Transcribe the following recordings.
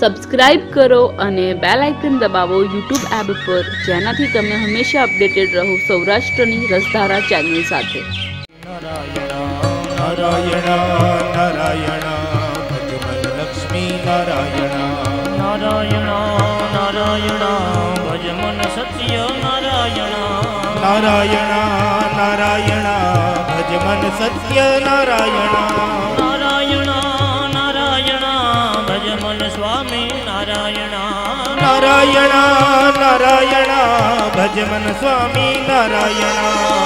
Subscribe કરો અને bell icon દબાવો યુટ્યુબ એપ પર, જેનાથી તમે હંમેશા અપડેટેડ રહો સૌરાષ્ટ્રની રસધારા ચેનલ સાથે. નારાયણ નારાયણ ભજમન લક્ષ્મી નારાયણ નારાયણ નારાયણ ભજમન સત્ય નારાયણ નારાયણ નારાયણ ભજમન સત્ય નારાયણ નારાયણ નારાયણ ભજમન સ્વામી નારાયણ નારાયણ નારાયણ ભજમન સ્વામી નારાયણ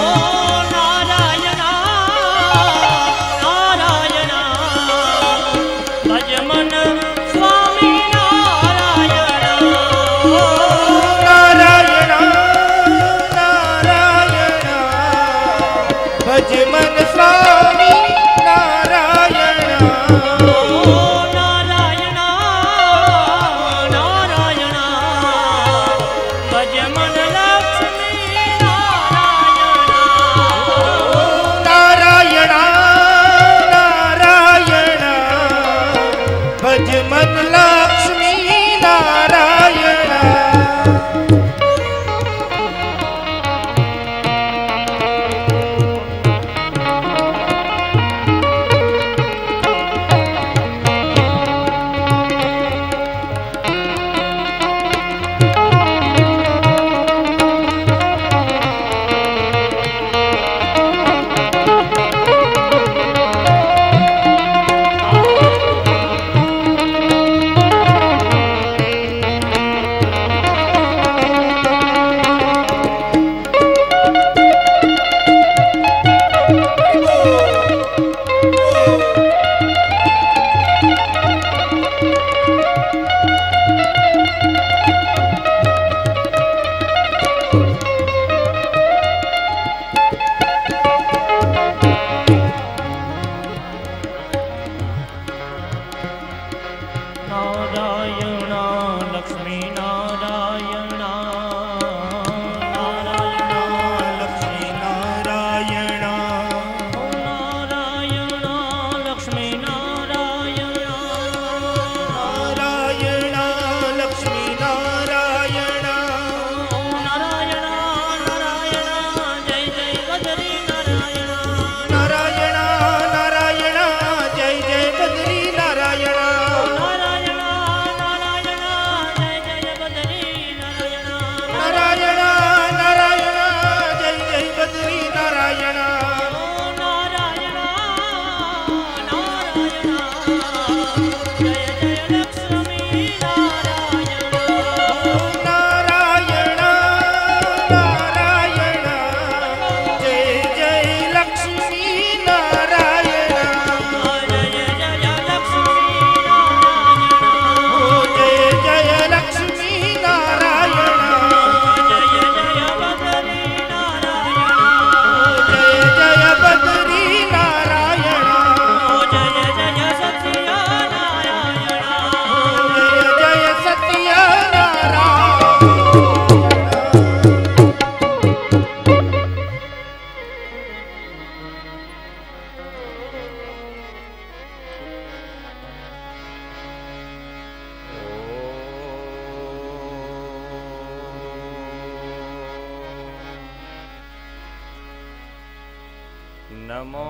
નમો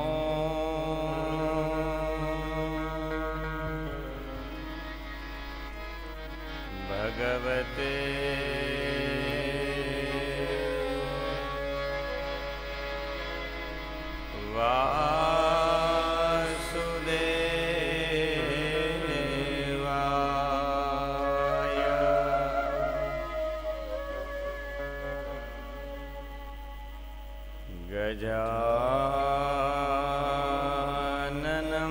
ભગવતે વાસુદેવાય. ગજાનનમ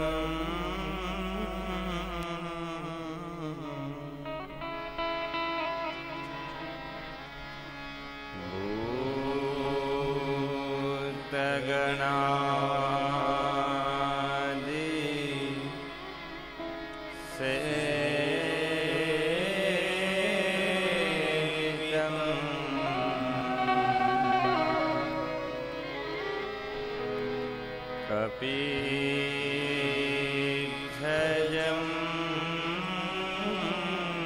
ભૂતગણાદિ સેવિતમ કપિ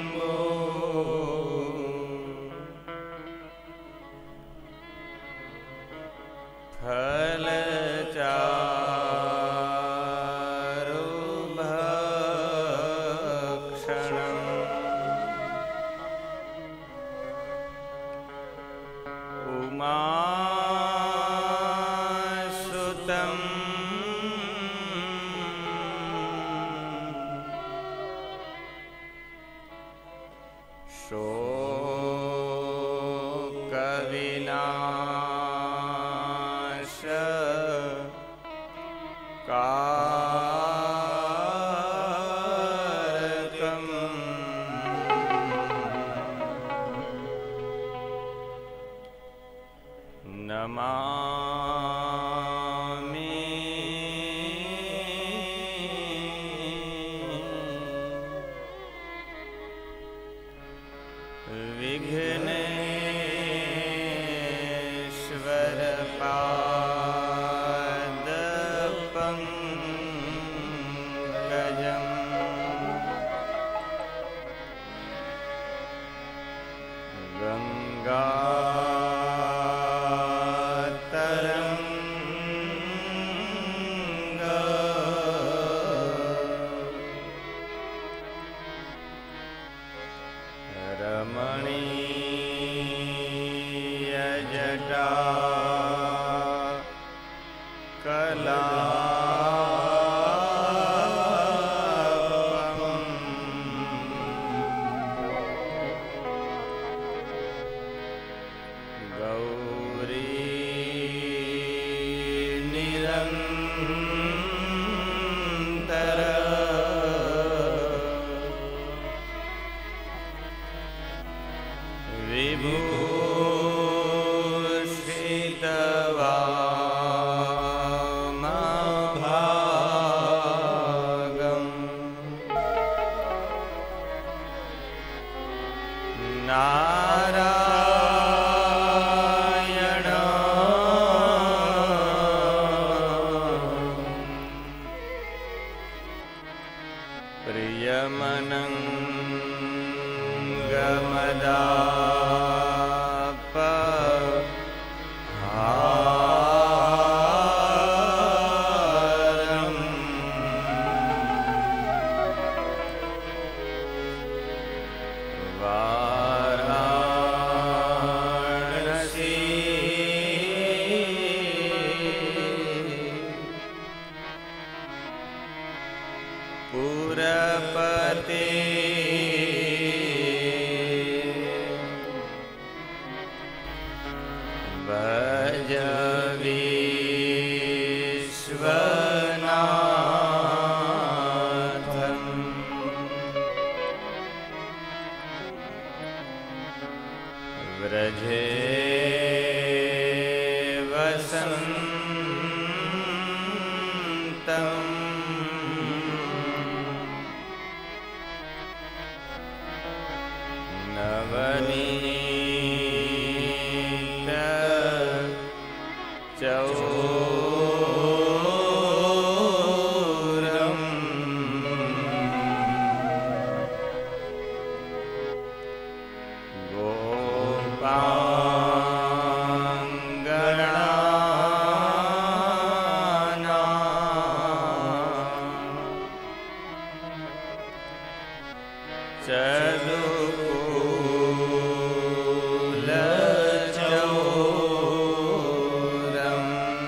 शोकविनाश कारकम् नमामि विघ्नेश्वर पादपङ्कजम् रमणीय जटा कलापम् गौरी निरन्तर विभूषितवामभागम् नारायण प्रियमनङ्गमदाप हारम् वाराणसी पुरपते भज विश्वनाथम् व्रजे वसन्तम् नवनीत चौरम् गोपाङ्गणानां चलुकुलचौरम्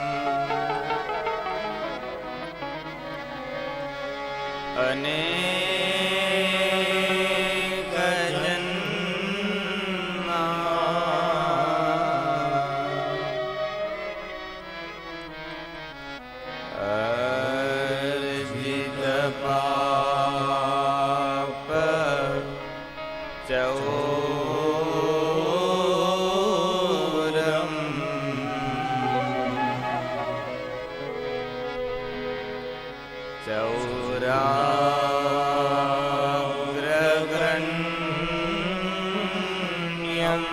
अनेकजन्मा अर्जितपाप चौरम् चौराग्रगण्यम्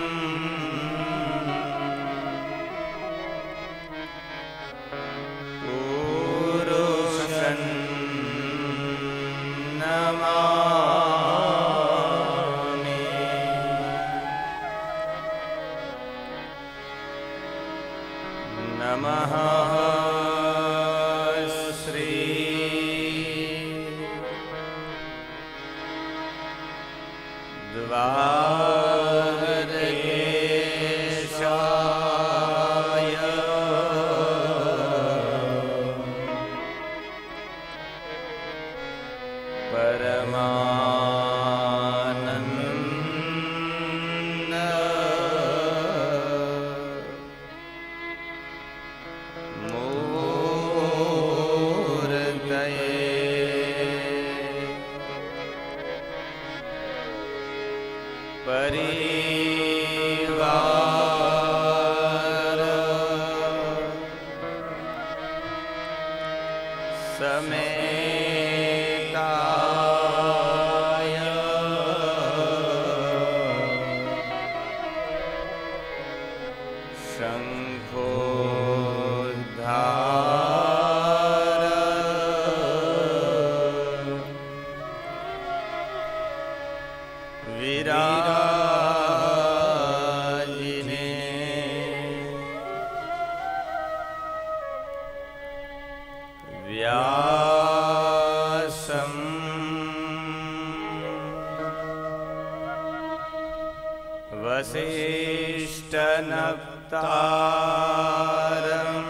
पुरुषन् नमामि नमः श्री द्वारकेशाय परमानन्द परिवार समेताय शंखोद्धार विराजिने व्यासं वसिष्ठनप्तारम्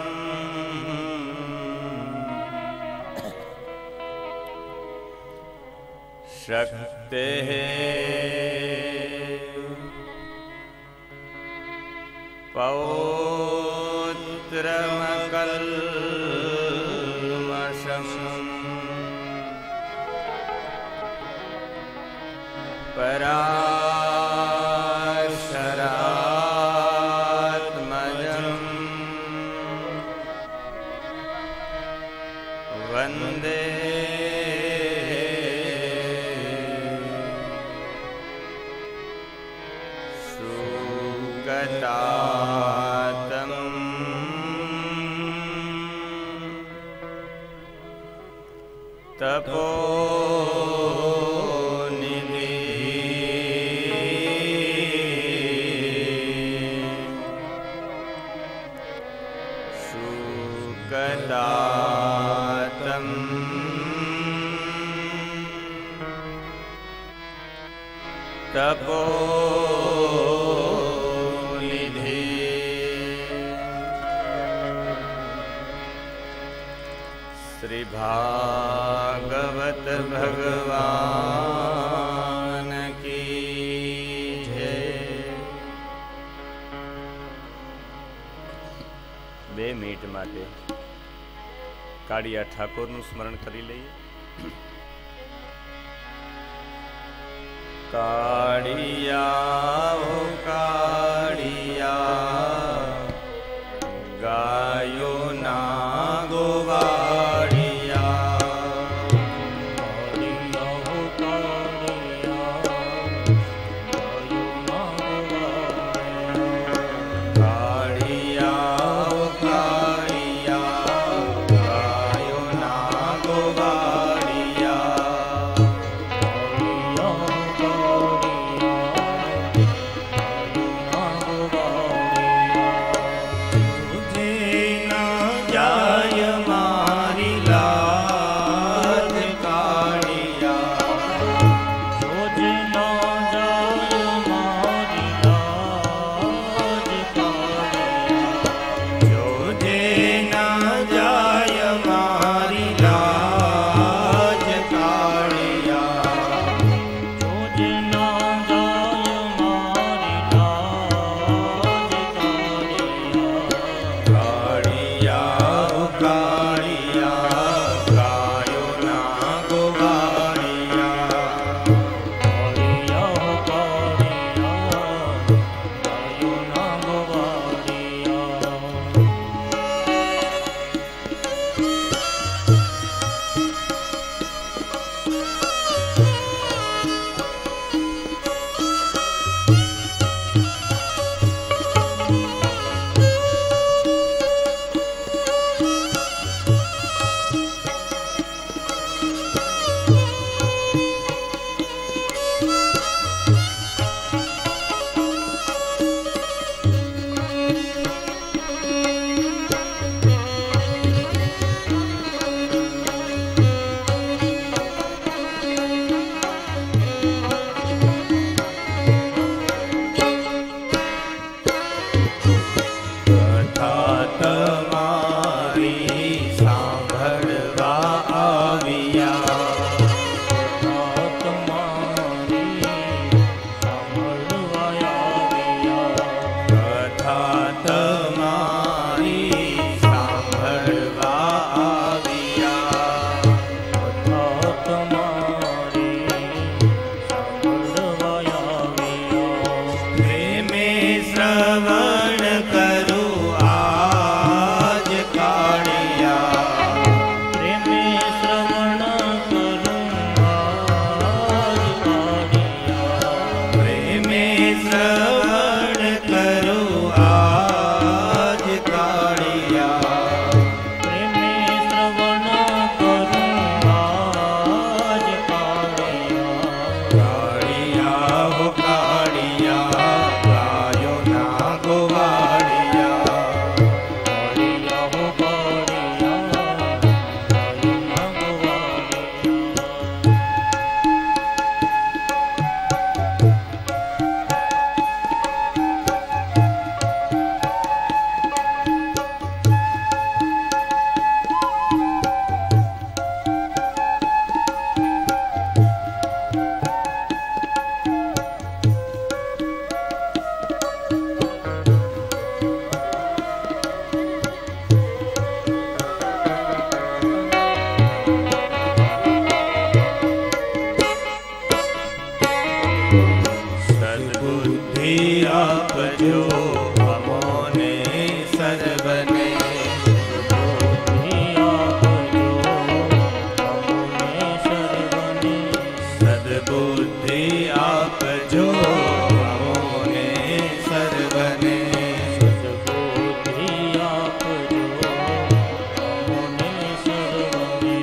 शक्तेः पौत्रमकल्मषम् पराशरात्मजम् वन्दे सुगतातम् तपोनिधि सुगतातम् तपोनिधि श्री भागवत भगवान की जय। 2 મિનિટ માટે કાળિયા ઠાકોરનું સ્મરણ કરી લઈએ. કાળિયા ઓ કાળિયા ગાયો ના ગોવાળિયા શ્રવણ કરું આજ કાળિયા પ્રેમે શ્રવણ કરું આજ કાળિયા પ્રેમે શ્રવણ કરું આજ કાળિયા પ્રેમે શ્રવણ કરું આજ કાળિયા કાળિયા હો કાળિયા ગાયો ના ગોવાળિયા કાળિયા હો કાળિયા ગાયોના ગોવાળિયા સદબુદ્ધિ આપજો અમોને સર્વને બુદ્ધિ આપજો અમોને સર્વને સદબુદ્ધિ આપજો અમોને સર્વને સદબુદ્ધિ આપજો અમોને સર્વને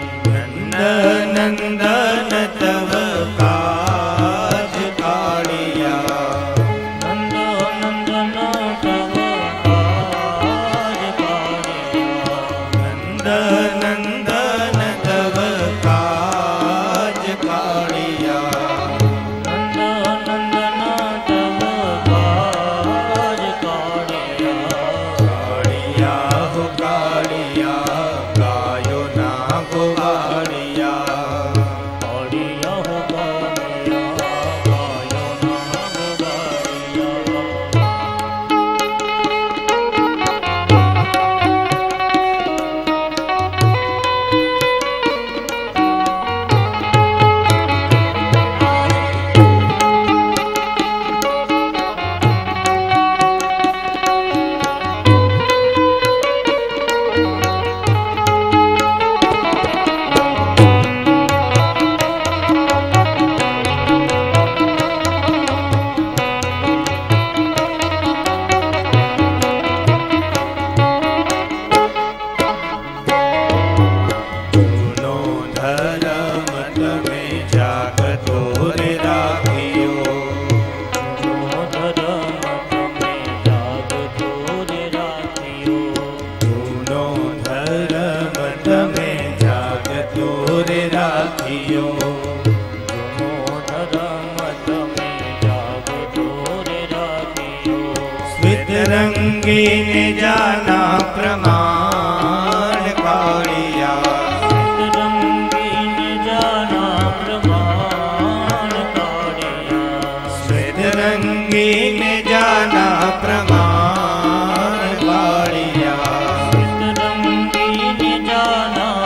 નંદનંદન તવ કાજ કાળિયા નંદ નંદન તવ કાજ કાળિયા નંદનંદન તવ કાજ કાળિયા નંદ નંદન તવ કાજ કાળિયા કાળિયા હો કાળિયા ગાયો ના ગોવાળિયા કાળિયા હો કાળિયા ગાયોના ગોવાળિયા જૂનો ધર્મ તમે જાગતો રે રાખ્યો જૂનો ધર્મ તમે જાગતો રે રાખ્યો જૂનો ધર્મ તમે જાગતો રે રાખ્યો જૂનો ધર્મ તમે જાગતો રે રાખ્યો શ્વેતરંગીને જાના પ્રમાણ કાળિયા રંગીને જાના પ્રમાણ કાળિયા શ્વેતરંગીને જાના પ્રમાણ કાળિયા રંગીને જાના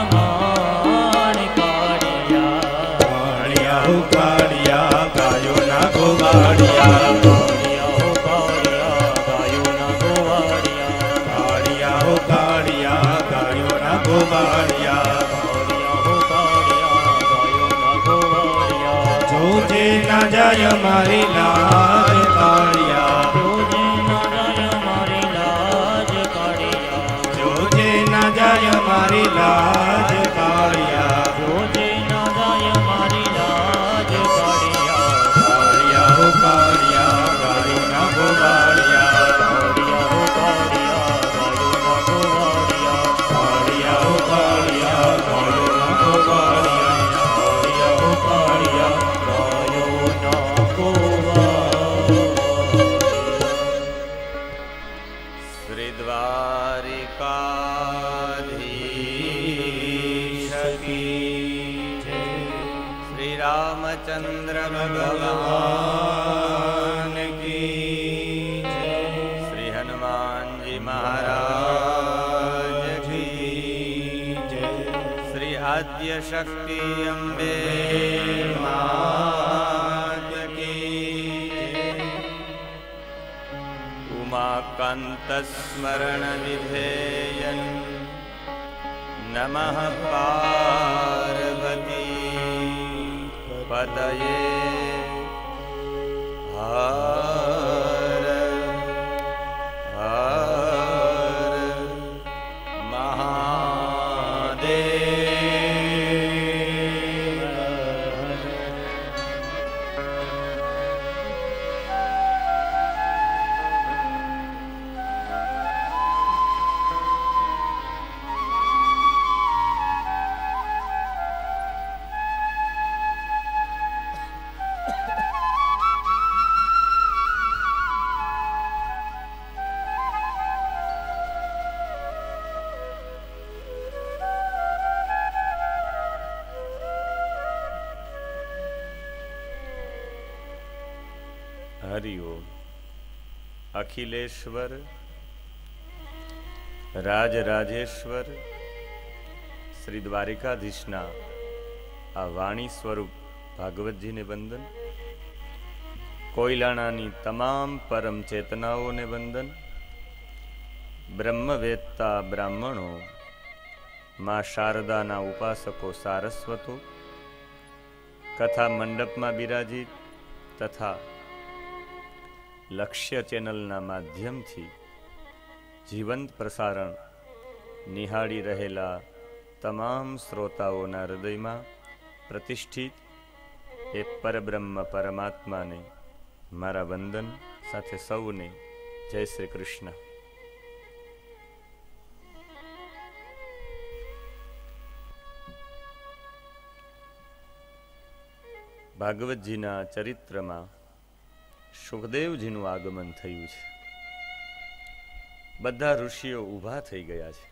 પ્રમાણ કાળિયા કાળિયા હો કાળિયા ગાયો ના ગોવાળિયા કાળિયા હો કાળિયા ગાયોના ગોવાળિયા કાળિયા હો કાળિયા ગાયો ના ગોવાળિયા કાળિયા હો કાળિયા ગાયોના ગોવાળિયા જોજે ના જાય મારી લાજ કાળિયા જોજે ના જાય મારી લાજ કાળિયા જોજે ના જાય મારી લાજ કાળિયા જોજે ના જાય મારી લાજ કાળિયા કાળિયા હો કાળિયા ગાયો ના ગોવાળિયા કાળિયા હો કાળિયા ગાયોના ગોવાળિયા કાળિયા હો કાળિયા ગાયો ના ગોવાળિયા કાળિયા હો કાળિયા ગાયોના ગોવાળિયા શ્રી દ્વારિકાધીશ કી જય. શ્રી રામચંદ્ર ભગવાન કી જય. શ્રી હનુમાનજી મહારાજ કી જય. શ્રી આદ્ય શક્તિ અંબે માત કી જય. कान्तस्मरण विधेयन् नमः पार्वती पतये हर हर महादेव। हरिओम। अखिलेश्वर राजराजेश्वर श्री द्वारिकाधीशना आ वाणी स्वरूप भागवतजी ने वंदन। कोयलाणानी तमाम परम चेतनाओं ने वंदन। ब्रह्मवेत्ता ब्राह्मणों, मां शारदाना उपासको सारस्वतो, कथा मंडप में बिराजित तथा लक्ष्य चेनलना माध्यम थी जीवंत प्रसारण निहाળી रहेला तमाम श्रोताओना हृदय में प्रतिष्ठित ए परब्रह्म परमात्मा ने मारा वंदन साथे सौने जय श्री कृष्ण। भागवतजीना चरित्र में सुखदेवजीનું આગમન થયું છે। બધા ઋષિઓ ઊભા થઈ ગયા છે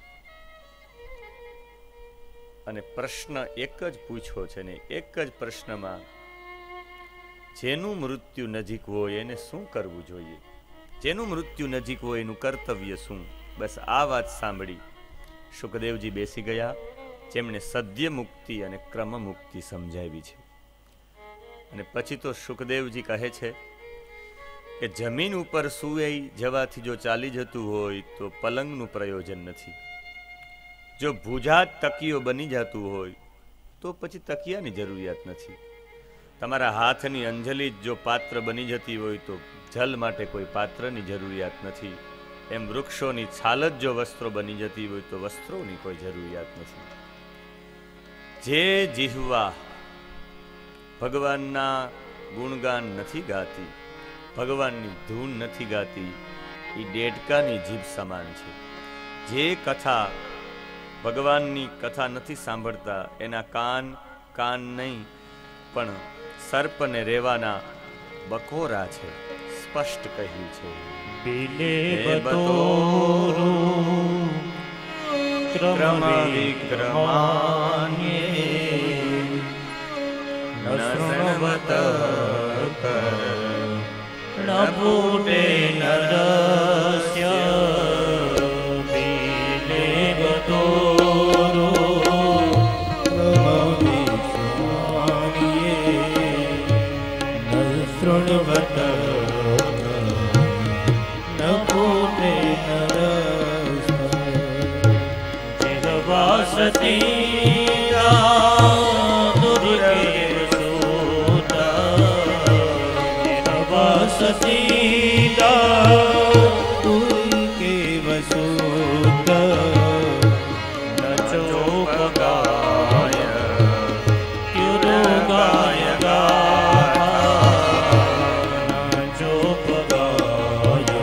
અને પ્રશ્ન એક જ પૂછ્યો છે ને એક જ પ્રશ્નમાં જેનું મૃત્યુ નજીક હોય એને શું કરવું જોઈએ, જેનું મૃત્યુ નજીક હોય એનું કર્તવ્ય શું। બસ આ વાત સાંભળી સુખદેવજી બેસી ગયા, જેમણે સદ્ય મુક્તિ અને ક્રમ મુક્તિ સમજાવી છે। અને પછી તો સુખદેવજી કહે છે કે જમીન ઉપર સુઈ જવાથી જો ચાલી જતું હોય તો પલંગનું પ્રયોજન નથી, જો ભુજા તકિયો બની જતું હોય તો પછી તકિયાની જરૂરિયાત નથી, તમારા હાથની અંજલિ જો પાત્ર બની જતી હોય તો જલ માટે કોઈ પાત્રની જરૂરિયાત નથી, એમ વૃક્ષોની છાલ જ જો વસ્ત્રો બની જતી હોય તો વસ્ત્રોની કોઈ જરૂરિયાત નથી। જે જીહવા ભગવાનના ગુણગાન નથી ગાતી, ભગવાનની ધૂન નથી ગાતી, એ ડેડકાની જીભ સમાન છે। જે કથા ભગવાનની કથા નથી સાંભળતા એના કાન કાન નહીં પણ સર્પને રેવાના બકોરા છે, સ્પષ્ટ કહ્યું છે। બિલે બતોરો ક્રમ વિક્રમાન્યે ન શૃણવત કર ન ફૂટે નરસ્ય। બિલે બતોરો ક્રમ વિક્રમાન્યે ન શૃણવત ન ફૂટે નરસ્ય। જગવાસતી સતીદા તુકે વસુત નચોપગાય ક્યુરોગાય ગાથા નચોપગાય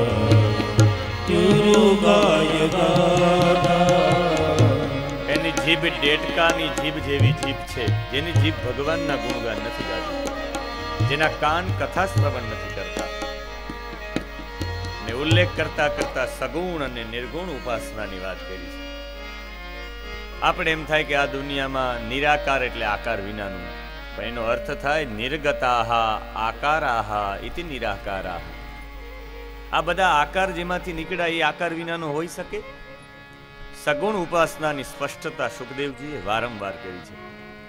ક્યુરોગાય ગાથા। એની જીભ ડેડકાની જીભ જેવી જીભ છે, જેની જીભ ભગવાનના ગુણગાન નથી ગાતી, જેના કાન કથા શ્રવણ નથી કરતા, ને ઉલ્લેખ કરતા કરતા સગુણ અને નિર્ગુણ ઉપાસનાની વાત કરી છે। આપણે એમ થાય કે આ દુનિયામાં નિરાકાર એટલે આકાર વિનાનું, પણ એનો અર્થ થાય નિર્ગતાહ આકારાહ ઇતિ નિરાકારાહ। આ બધા આકાર જેમાંથી નીકળ્યા એ આકાર વિનાનો હોઈ શકે? સગુણ ઉપાસનાની સ્પષ્ટતા સુખદેવજીએ વારંવાર કરી છે।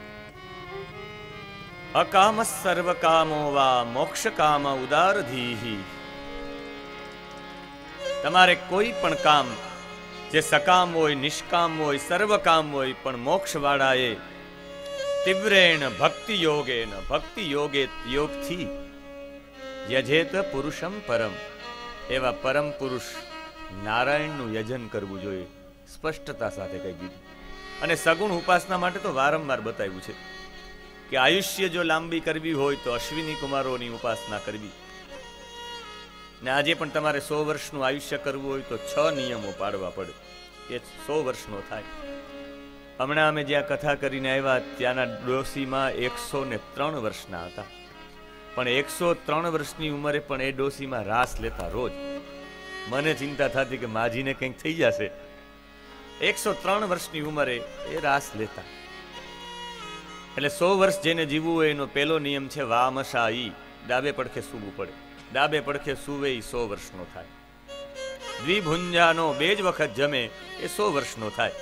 અકામ સર્વ કામો વા મોક્ષ કામ ઉદારધીહી તમારે કોઈ પણ કામ જે સકામ હોય, નિષ્કામ હોય, સર્વ કામ હોય, પણ મોક્ષવાળાએ તીવ્રેણ ભક્તિ યોગેન, ભક્તિ યોગથી યજેત પુરુષમ પરમ, એવા પરમ પુરુષ નારાયણનું યજન કરવું જોઈએ. સ્પષ્ટતા સાથે કહી દીધું. અને સગુણ ઉપાસના માટે તો વારંવાર બતાવ્યું છે કે આયુષ્ય જો લાંબી કરવી હોય તો અશ્વિની કુમારોની ઉપાસના કરવી. ને આજે પણ તમારે 100 વર્ષનું આયુષ્ય કરવું હોય તો 6 નિયમો પાડવા પડે, એ 100 વર્ષનો થાય. હમણાં અમે જ્યાં કથા કરીને આવ્યા ત્યાંના ડોસીમાં 103 વર્ષના હતા, પણ 103 વર્ષની ઉંમરે પણ એ ડોસીમાં રાસ લેતા રોજ. મને ચિંતા થતી કે માજીને કંઈક થઈ જશે. 103 વર્ષની ઉંમરે એ રાસ લેતા. એટલે 100 વર્ષ જેને જીવવું હોય એનો પહેલો નિયમ છે વામશાઈ, ડાબે પડખે સૂવું પડે. ડાબે પડખે સૂવે એ 100 વર્ષનો થાય. દ્વિભુંજાનો 2 જ વખત જમે એ 100 વર્ષનો થાય.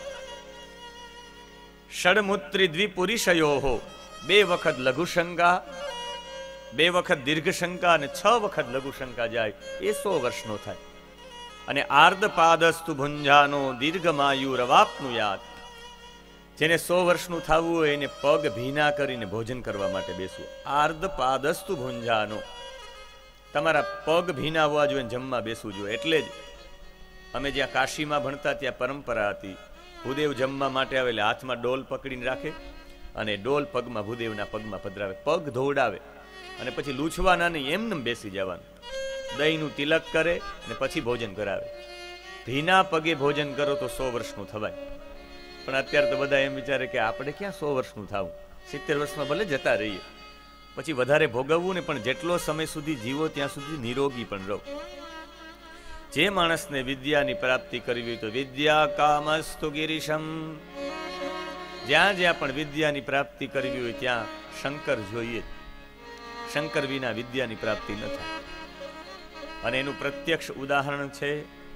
ષડમૂત્રી દ્વિપુરુષયો, 2 વખત લઘુશંકા, 2 વખત દીર્ઘશંકા અને 6 વખત લઘુશંકા જાય એ 100 વર્ષનો થાય. અને આર્ધપાદસ્તુ ભુંજાનો દીર્ઘમાયુરવાપ્નુયાત, જેને 100 વર્ષનું થવું હોય એને પગ ભીના કરીને ભોજન કરવા માટે બેસવું. આર્ધપાદસ્તુ ભુંજાનો, તમારા પગ ભીના હોવા જોઈએ, જમવા બેસવું જોઈએ. એટલે જ અમે જ્યાં કાશીમાં ભણતા ત્યાં પરંપરા હતી, ભૂદેવ જમવા માટે આવે એટલે હાથમાં ડોલ પકડીને રાખે અને ડોલ પગમાં ભૂદેવના પગમાં પધરાવે, પગ ધોવડાવે અને પછી લૂછવાના નહીં, એમને બેસી જવાનું. દહીંનું તિલક કરે અને પછી ભોજન કરાવે. ભીના પગે ભોજન કરો તો 100 વર્ષનું થવાય. પણ અત્યારે તો બધા એમ વિચારે કે આપણે ક્યાં 100 વર્ષનું થવું, 70 વર્ષમાં ભલે જતા રહીએ, પછી વધારે ભોગવવું ને, પણ જેટલો સમય સુધી જીવો ત્યાં સુધી નિરોગી પણ રહો. જે માણસને વિદ્યાની પ્રાપ્તિ કરવી હોય તો વિદ્યા કામસ્તુ ગિરીશમ, જ્યાં જ્યાં પણ વિદ્યાની પ્રાપ્તિ કરવી હોય ત્યાં શંકર જોઈએ. શંકર વિના વિદ્યાની પ્રાપ્તિ ન થાય. અને એનું પ્રત્યક્ષ ઉદાહરણ છે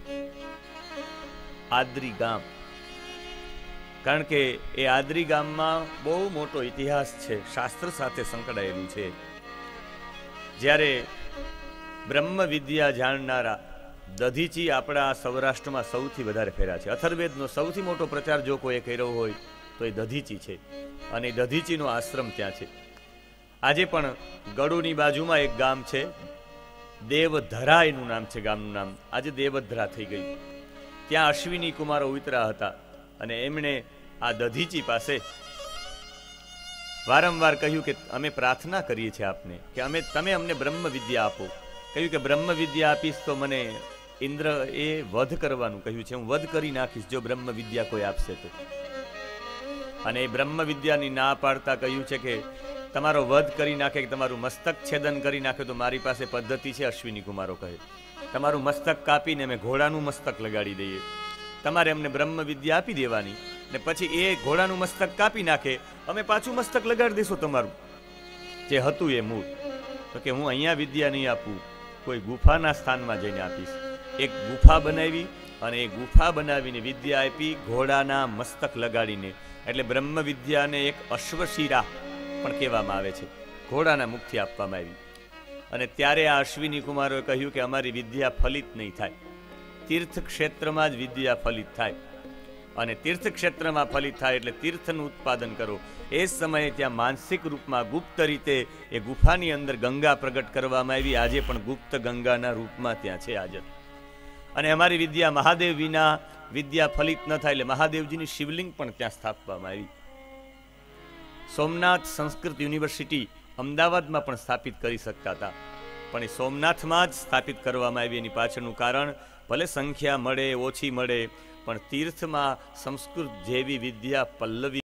આદરી ગામ. કારણ કે એ આદરી ગામમાં બહુ મોટો ઇતિહાસ છે, શાસ્ત્ર સાથે સંકળાયેલું છે. જ્યારે બ્રહ્મ વિદ્યા જાણનારા દધીચી આપણા સૌરાષ્ટ્રમાં સૌથી વધારે ફેરા છે. અથર્વેદનો સૌથી મોટો પ્રચાર જો કોઈ કર્યો હોય તો એ દધીચી છે, અને દધીચીનો આશ્રમ ત્યાં છે. આજે પણ ગળુની બાજુમાં એક ગામ છે, દેવધરા એનું નામ છે, ગામનું નામ આજે દેવધરા થઈ ગયું. ત્યાં અશ્વિની કુમારો ઉતરા હતા અને એમણે આ દધીચી પાસે વારંવાર કહ્યું કે અમે પ્રાર્થના કરીએ છીએ આપને કે તમે અમને બ્રહ્મ વિદ્યા આપો. કહ્યું કે બ્રહ્મ વિદ્યા આપીશ તો મને ઇન્દ્ર એ વધ કરવાનું કહ્યું છે, હું વધ કરી નાખીશ જો બ્રહ્મ વિદ્યા કોઈ આપશે તો. અને એ બ્રહ્મ વિદ્યાની ના પાડતા કહ્યું છે કે તમારો વધ કરી નાખે, કે તમારું મસ્તક છેદન કરી નાખે તો મારી પાસે પદ્ધતિ છે. અશ્વિની કુમારો કહે તમારું મસ્તક કાપીને અમે ઘોડાનું મસ્તક લગાડી દઈએ. તમારે અમને બ્રહ્મ વિદ્યા આપી દેવાની, ને પછી એ ઘોડાનું મસ્તક કાપી નાખે, અમે પાછું મસ્તક લગાડી દઈશું તમારું જે હતું એ મૂળ. તો કે હું અહીંયા વિદ્યા નહીં આપું, કોઈ ગુફાના સ્થાનમાં જઈને આપીશ. એક ગુફા બનાવી અને એ ગુફા બનાવીને વિદ્યા આપી, ઘોડાના મસ્તક લગાડીને. એટલે બ્રહ્મ વિદ્યાને એક અશ્વશિરા પણ કહેવામાં આવે છે, ઘોડાના મુખથી આપવામાં આવી. અને ત્યારે આ અશ્વિની કુમારોએ કહ્યું કે અમારી વિદ્યા ફલિત નહીં થાય, તીર્થ ક્ષેત્રમાં જ વિદ્યા ફલિત થાય. અને તીર્થ ક્ષેત્રમાં ફલિત થાય એટલે તીર્થનું ઉત્પાદન કરો. એ સમયે ત્યાં માનસિક રૂપમાં ગુપ્ત રીતે એ ગુફાની અંદર ગંગા પ્રગટ કરવામાં આવી. આજે પણ ગુપ્ત ગંગાના રૂપમાં ત્યાં છે હાજર. અને અમારી વિદ્યા મહાદેવ વિના વિદ્યા ફલિત ન થાય એટલે મહાદેવજીની શિવલિંગ પણ ત્યાં સ્થાપવામાં આવી. સોમનાથ સંસ્કૃત યુનિવર્સિટી અમદાવાદમાં પણ સ્થાપિત કરી શકતા હતા, પણ એ સોમનાથમાં જ સ્થાપિત કરવામાં આવી. એની પાછળનું કારણ ભલે સંખ્યા મળે ઓછી મળે, પણ તીર્થમાં સંસ્કૃત જેવી વિદ્યા પલ્લવી